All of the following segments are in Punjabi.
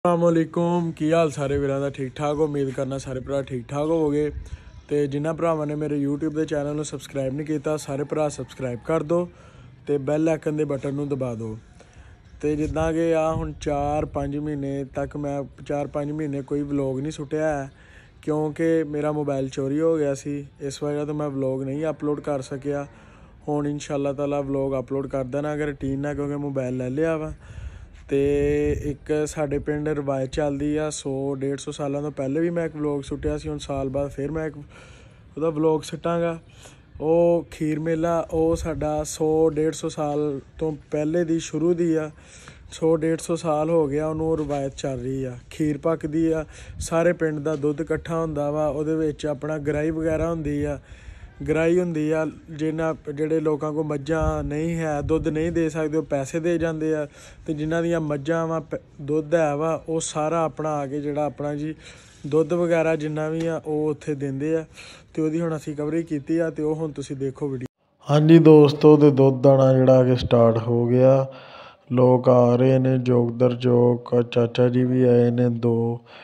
अस्सलामुअलैकुम की हाल सारे वीरां दा ठीक ठाक हो। उम्मीद करना सारे भरा ठीक ठाक होवोगे। तो जिन्होंने भरावां ने मेरे यूट्यूब के चैनल में सबसक्राइब नहीं किया, सारे भरा सबसक्राइब कर दो तो बैल आइकन के बटन को दबा दो। तो जिदा कि आ हुण 4-5 महीने तक मैं 4-5 महीने कोई व्लॉग नहीं सुटिया है, क्योंकि मेरा मोबाइल चोरी हो गया सी। इस वजह तो मैं व्लॉग नहीं अपलोड कर सकिया। हुण इंशाअल्लाह ताला व्लॉग अपलोड कर देना अगर टीन ना, क्योंकि मोबाइल ले लिया वा। तो एक साढ़े पिंड रवायत चलती आ 100-150 सालों तो पहले भी मैं एक व्लॉग सुटिया सी। हुण साल बाद फिर मैं एक ਉਹਦਾ व्लॉग सुटांगा। ਉਹ खीर मेला ਉਹ ਸਾਡਾ 100-150 साल तो पहले ਦੀ शुरू ਦੀ ਆ। 100-150 साल हो गया ਉਹਨੂੰ ਰਵਾਇਤ ਚੱਲ ਰਹੀ ਆ। खीर ਪੱਕਦੀ ਆ, ਸਾਰੇ ਪਿੰਡ ਦਾ ਦੁੱਧ ਇਕੱਠਾ ਹੁੰਦਾ ਵਾ, ਉਹਦੇ ਵਿੱਚ ਆਪਣਾ ਗਰਾਈ ਵਗੈਰਾ ਹੁੰਦੀ ਆ। ਗਰਾਈ ਹੁੰਦੀ ਆ, ਜਿਹੜੇ ਲੋਕਾਂ ਕੋਲ ਮੱਝਾਂ ਨਹੀਂ ਹੈ, ਦੁੱਧ ਨਹੀਂ ਦੇ ਸਕਦੇ, ਉਹ ਪੈਸੇ ਦੇ ਜਾਂਦੇ ਆ। ਅਤੇ ਜਿਨ੍ਹਾਂ ਦੀਆਂ ਮੱਝਾਂ ਵਾ ਦੁੱਧ ਹੈ ਵਾ, ਉਹ ਸਾਰਾ ਆਪਣਾ ਆ ਕੇ ਜਿਹੜਾ ਆਪਣਾ ਜੀ ਦੁੱਧ ਵਗੈਰਾ ਜਿੰਨਾ ਵੀ ਆ ਉਹ ਉੱਥੇ ਦਿੰਦੇ ਆ। ਅਤੇ ਉਹਦੀ ਹੁਣ ਅਸੀਂ ਕਵਰੇਜ ਕੀਤੀ ਆ, ਅਤੇ ਉਹ ਹੁਣ ਤੁਸੀਂ ਦੇਖੋ ਵੀਡੀਓ। ਹਾਂਜੀ ਦੋਸਤੋ, ਅਤੇ ਦੁੱਧ ਆਉਣਾ ਜਿਹੜਾ ਕਿ ਸਟਾਰਟ ਹੋ ਗਿਆ। ਲੋਕ ਆ ਰਹੇ ਨੇ, ਜੋਗਦਰ ਜੋਕ ਚਾਚਾ ਜੀ ਵੀ ਆਏ ਨੇ 2।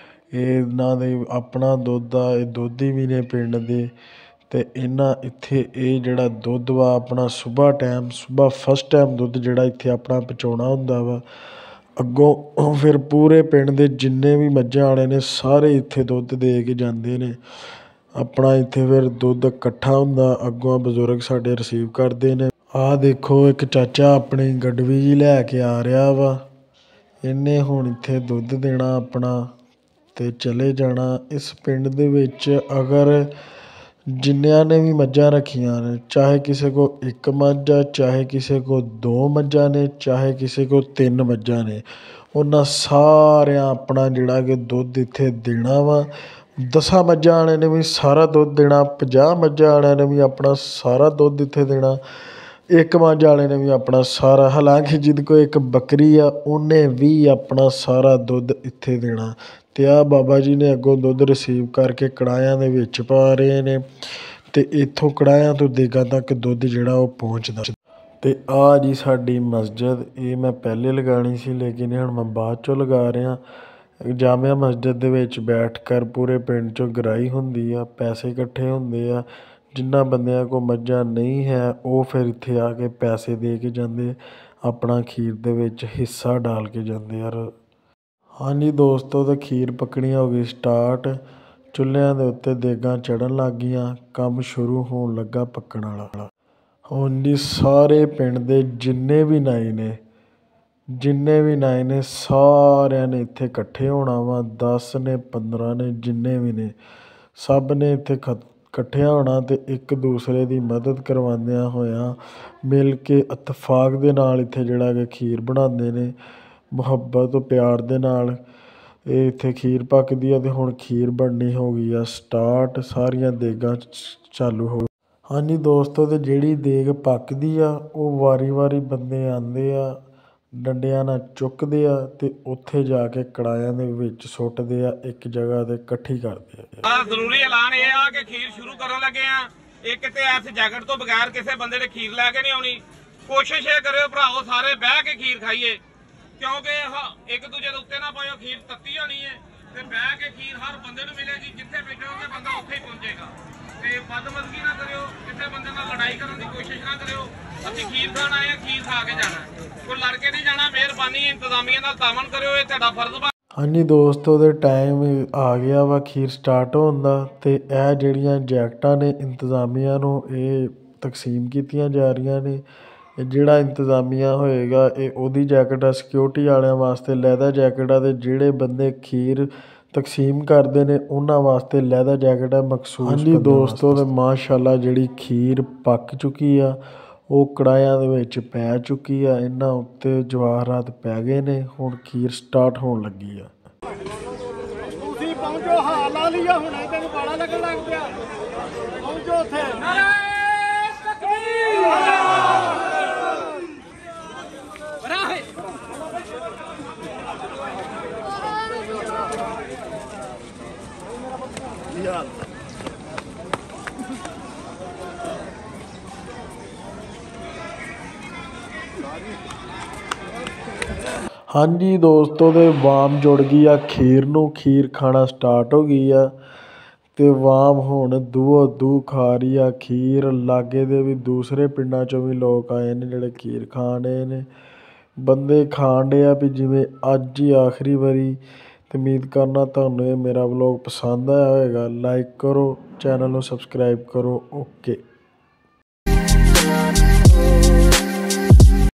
ਇਹਨਾਂ ਦੇ ਆਪਣਾ ਦੁੱਧ ਆ, ਇਹ ਦੁੱਧੀ ਵੀ ਨੇ ਪਿੰਡ ਦੇ। ਅਤੇ ਇਹਨਾਂ ਇੱਥੇ ਇਹ ਜਿਹੜਾ ਦੁੱਧ ਵਾ ਆਪਣਾ ਸੁਬਾਹ ਫਸਟ ਟਾਈਮ ਦੁੱਧ ਜਿਹੜਾ ਇੱਥੇ ਆਪਣਾ ਪਹੁੰਚਾਉਣਾ ਹੁੰਦਾ ਵਾ। ਅੱਗੋਂ ਫਿਰ ਪੂਰੇ ਪਿੰਡ ਦੇ ਜਿੰਨੇ ਵੀ ਮੱਝਾਂ ਵਾਲੇ ਨੇ ਸਾਰੇ ਇੱਥੇ ਦੁੱਧ ਦੇ ਕੇ ਜਾਂਦੇ ਨੇ। ਆਪਣਾ ਇੱਥੇ ਫਿਰ ਦੁੱਧ ਇਕੱਠਾ ਹੁੰਦਾ, ਅੱਗੋਂ ਬਜ਼ੁਰਗ ਸਾਡੇ ਰਿਸੀਵ ਕਰਦੇ ਨੇ। ਆਹ ਦੇਖੋ ਇੱਕ ਚਾਚਾ ਆਪਣੀ ਗਡਵੀ ਜੀ ਲੈ ਕੇ ਆ ਰਿਹਾ ਵਾ। ਇਹਨੇ ਹੁਣ ਇੱਥੇ ਦੁੱਧ ਦੇਣਾ ਆਪਣਾ ਅਤੇ ਚਲੇ ਜਾਣਾ। ਇਸ ਪਿੰਡ ਦੇ ਵਿੱਚ ਅਗਰ ਜਿੰਨਿਆਂ ਨੇ ਵੀ ਮੱਝਾਂ ਰੱਖੀਆਂ ਨੇ, ਚਾਹੇ ਕਿਸੇ ਕੋਲ 1 ਮੱਝ ਆ, ਚਾਹੇ ਕਿਸੇ ਕੋਲ 2 ਮੱਝਾਂ ਨੇ, ਚਾਹੇ ਕਿਸੇ ਕੋਲ 3 ਮੱਝਾਂ ਨੇ, ਉਹਨਾਂ ਸਾਰਿਆਂ ਆਪਣਾ ਜਿਹੜਾ ਕਿ ਦੁੱਧ ਇੱਥੇ ਦੇਣਾ ਵਾ। 10 ਮੱਝਾਂ ਵਾਲਿਆਂ ਨੇ ਵੀ ਸਾਰਾ ਦੁੱਧ ਦੇਣਾ, 50 ਮੱਝਾਂ ਵਾਲਿਆਂ ਨੇ ਵੀ ਆਪਣਾ ਸਾਰਾ ਦੁੱਧ ਇੱਥੇ ਦੇਣਾ, 1 ਮੱਝ ਵਾਲੇ ਨੇ ਵੀ ਆਪਣਾ ਸਾਰਾ। ਹਾਲਾਂਕਿ ਜਿਹਦੇ ਕੋਲ 1 ਬੱਕਰੀ ਆ ਉਹਨੇ ਵੀ ਆਪਣਾ ਸਾਰਾ ਦੁੱਧ ਇੱਥੇ ਦੇਣਾ। ਅਤੇ ਆਹ ਬਾਬਾ ਜੀ ਨੇ ਅੱਗੋਂ ਦੁੱਧ ਰਿਸੀਵ ਕਰਕੇ ਕੜਾਹਿਆਂ ਦੇ ਵਿੱਚ ਪਾ ਰਹੇ ਨੇ, ਅਤੇ ਇੱਥੋਂ ਕੜਾਹਿਆਂ ਤੋਂ ਦੇਗਾਂ ਤੱਕ ਦੁੱਧ ਜਿਹੜਾ ਉਹ ਪਹੁੰਚਦਾ। ਅਤੇ ਆਹ ਜੀ ਸਾਡੀ ਮਸਜਿਦ, ਇਹ ਮੈਂ ਪਹਿਲੇ ਲਗਾਉਣੀ ਸੀ ਲੇਕਿਨ ਹੁਣ ਮੈਂ ਬਾਅਦ 'ਚੋਂ ਲਗਾ ਰਿਹਾ। ਜਾਮਿਆ ਮਸਜਿਦ ਦੇ ਵਿੱਚ ਬੈਠ ਕਰ ਪੂਰੇ ਪਿੰਡ 'ਚੋਂ ਗਰਾਈ ਹੁੰਦੀ ਆ, ਪੈਸੇ ਇਕੱਠੇ ਹੁੰਦੇ ਆ। ਜਿਨ੍ਹਾਂ ਬੰਦਿਆਂ ਕੋਲ ਮੱਝਾਂ ਨਹੀਂ ਹੈ ਉਹ ਫਿਰ ਇੱਥੇ ਆ ਕੇ ਪੈਸੇ ਦੇ ਕੇ ਜਾਂਦੇ, ਆਪਣਾ ਖੀਰ ਦੇ ਵਿੱਚ ਹਿੱਸਾ ਡਾਲ ਕੇ ਜਾਂਦੇ ਯਾਰ। ਹਾਂਜੀ ਦੋਸਤੋ, ਤਾਂ ਖੀਰ ਪੱਕਣੀ ਹੋ ਗਈ ਸਟਾਰਟ। ਚੁੱਲ੍ਹਿਆਂ ਦੇ ਉੱਤੇ ਦੇਗਾਂ ਚੜ੍ਹਨ ਲੱਗ ਗਈਆਂ, ਕੰਮ ਸ਼ੁਰੂ ਹੋਣ ਲੱਗਾ ਪੱਕਣ ਵਾਲਾ। ਹੁਣ ਜੀ ਸਾਰੇ ਪਿੰਡ ਦੇ ਜਿੰਨੇ ਵੀ ਨਾਈ ਨੇ ਸਾਰਿਆਂ ਨੇ ਇੱਥੇ ਇਕੱਠੇ ਹੋਣਾ ਵਾ। 10 ਨੇ 15 ਨੇ ਜਿੰਨੇ ਵੀ ਨੇ, ਸਭ ਨੇ ਇੱਥੇ ਇਕੱਠਿਆਂ ਹੋਣਾ ਅਤੇ ਇੱਕ ਦੂਸਰੇ ਦੀ ਮਦਦ ਕਰਵਾਉਂਦਿਆਂ ਹੋਇਆਂ ਮਿਲ ਕੇ ਇਤਫਾਕ ਦੇ ਨਾਲ ਇੱਥੇ ਜਿਹੜਾ ਕਿ ਖੀਰ ਬਣਾਉਂਦੇ ਨੇ। ਮੁਹੱਬਤ ਪਿਆਰ ਦੇ ਨਾਲ ਇਹ ਇੱਥੇ ਖੀਰ ਪੱਕਦੀ ਆ। ਅਤੇ ਹੁਣ ਖੀਰ ਬਣਨੀ ਹੋ ਗਈ ਆ ਸਟਾਰਟ, ਸਾਰੀਆਂ ਦੇਗਾਂ ਚਾਲੂ ਹੋ। ਹਾਂਜੀ ਦੋਸਤੋ, ਅਤੇ ਜਿਹੜੀ ਦੇਗ ਪੱਕਦੀ ਆ ਉਹ ਵਾਰੀ ਬੰਦੇ ਆਉਂਦੇ ਆ, ਡੰਡਿਆਂ ਨਾਲ ਚੁੱਕਦੇ ਆ ਅਤੇ ਉੱਥੇ ਜਾ ਕੇ ਕੜਾਹਿਆਂ ਦੇ ਵਿੱਚ ਸੁੱਟਦੇ ਆ, ਇੱਕ ਜਗ੍ਹਾ 'ਤੇ ਇਕੱਠੀ ਕਰਦੇ ਆ। ਜ਼ਰੂਰੀ ਐਲਾਨ ਇਹ ਆ ਕਿ ਖੀਰ ਸ਼ੁਰੂ ਕਰਨ ਲੱਗੇ ਆ। ਇੱਕ ਤੇ ਇਸ ਜੈਕਟ ਤੋਂ ਬਗੈਰ ਕਿਸੇ ਬੰਦੇ ਨੇ ਖੀਰ ਲੈ ਕੇ ਨਹੀਂ ਆਉਣੀ। ਕੋਸ਼ਿਸ਼ ਇਹ ਕਰਿਓ ਭਰਾਓ ਸਾਰੇ ਬਹਿ ਕੇ ਖੀਰ ਖਾਈਏ, ਕਿਉਂਕਿ ਇੱਕ ਦੂਜੇ ਦੇ ਉੱਤੇ ਨਾ ਪਾਇਓ। ਖੀਰ ਤੱਤੀ ਹੋਣੀ ਹੈ ਤੇ ਬਹਿ ਕੇ ਖੀਰ ਹਰ ਬੰਦੇ ਨੂੰ ਮਿਲੇਗੀ। ਜਿੱਥੇ ਬੈਠੋਗੇ ਬੰਦਾ ਉੱਥੇ ਹੀ ਪਹੁੰਚੇਗਾ। ਤੇ ਬਦਮਜ਼ਗੀ ਨਾ ਕਰਿਓ, ਕਿਸੇ ਬੰਦੇ ਨਾਲ ਲੜਾਈ ਕਰਨ ਦੀ ਕੋਸ਼ਿਸ਼ ਨਾ ਕਰਿਓ। ਅਸੀਂ ਖੀਰ ਖਾਣ ਆਏ ਆ, ਖੀਰ ਖਾ ਕੇ ਜਾਣਾ, ਕੋਈ ਲੜ ਕੇ ਨਹੀਂ ਜਾਣਾ। ਮਿਹਰਬਾਨੀ ਇੰਤਜ਼ਾਮੀਆਂ ਨਾਲ ਤਾਮਨ ਕਰਿਓ, ਇਹ ਤੁਹਾਡਾ ਫਰਜ਼ ਵਾ। ਹਾਂਜੀ ਦੋਸਤੋ, ਦੇ ਟਾਈਮ ਆ ਗਿਆ ਵਾ ਖੀਰ ਸਟਾਰਟ ਹੋਣ ਦਾ। ਅਤੇ ਇਹ ਜਿਹੜੀਆਂ ਜੈਕਟਾਂ ਨੇ ਇੰਤਜ਼ਾਮੀਆਂ ਨੂੰ ਇਹ ਤਕਸੀਮ ਕੀਤੀਆਂ ਜਾ ਰਹੀਆਂ ਨੇ। ਜਿਹੜਾ ਇੰਤਜ਼ਾਮੀਆ ਹੋਏਗਾ ਇਹ ਉਹਦੀ ਜੈਕਟ ਆ, ਸਿਕਿਉਰਟੀ ਵਾਲਿਆਂ ਵਾਸਤੇ ਲੈਦਰ ਜੈਕਟ ਆ, ਅਤੇ ਜਿਹੜੇ ਬੰਦੇ ਖੀਰ ਤਕਸੀਮ ਕਰਦੇ ਨੇ ਉਹਨਾਂ ਵਾਸਤੇ ਲੈਦਰ ਜੈਕਟ ਆ ਮਖਸੂਸ। ਹਾਂਜੀ ਦੋਸਤੋ, ਅਤੇ ਮਾਸ਼ਾਅੱਲਾ ਜਿਹੜੀ ਖੀਰ ਪੱਕ ਚੁੱਕੀ ਆ ਉਹ ਕੜਾਹਿਆਂ ਦੇ ਵਿੱਚ ਪੈ ਚੁੱਕੀ ਆ। ਇਹਨਾਂ ਉੱਤੇ ਜਵਾਹਰਾਤ ਪੈ ਗਏ ਨੇ। ਹੁਣ ਖੀਰ ਸਟਾਰਟ ਹੋਣ ਲੱਗੀ ਆ। ਤੁਸੀਂ ਪਹੁੰਚੋ, ਹਾਲ ਲਾ ਲਿਆ ਹੁਣੇ ਤੈਨੂੰ ਬਾਲਾ ਲੱਗਣ ਲੱਗ ਪਿਆ। ਪਹੁੰਚੋ ਉੱਥੇ। ਹਾਂਜੀ ਦੋਸਤੋ, ਤੇ ਵਾਮ ਜੁੜ ਗਈ ਆ ਖੀਰ ਨੂੰ। ਖੀਰ ਖਾਣਾ ਸਟਾਰਟ ਹੋ ਗਈ ਆ ਤੇ ਵਾਮ ਹੁਣ ਦੂਹੋ ਦੂਹ ਖਾ ਰਹੀ ਆ ਖੀਰ। ਲਾਗੇ ਦੇ ਵੀ ਦੂਸਰੇ ਪਿੰਡਾਂ ਚੋਂ ਵੀ ਲੋਕ ਆਏ ਨੇ ਜਿਹੜੇ ਖੀਰ ਖਾਣ ਡਏ ਨੇ। ਬੰਦੇ ਖਾਣ ਡੇ ਆ ਵੀ ਜਿਵੇਂ ਅੱਜ ਹੀ ਆਖਰੀ ਵਾਰੀ। ਤੇ ਉਮੀਦ ਕਰਨਾ ਤੁਹਾਨੂੰ ਇਹ ਮੇਰਾ ਵਲੋਗ ਪਸੰਦ ਆਇਆ ਹੋਵੇਗਾ। ਲਾਈਕ ਕਰੋ, ਚੈਨਲ ਨੂੰ ਸਬਸਕ੍ਰਾਈਬ ਕਰੋ। ਓਕੇ।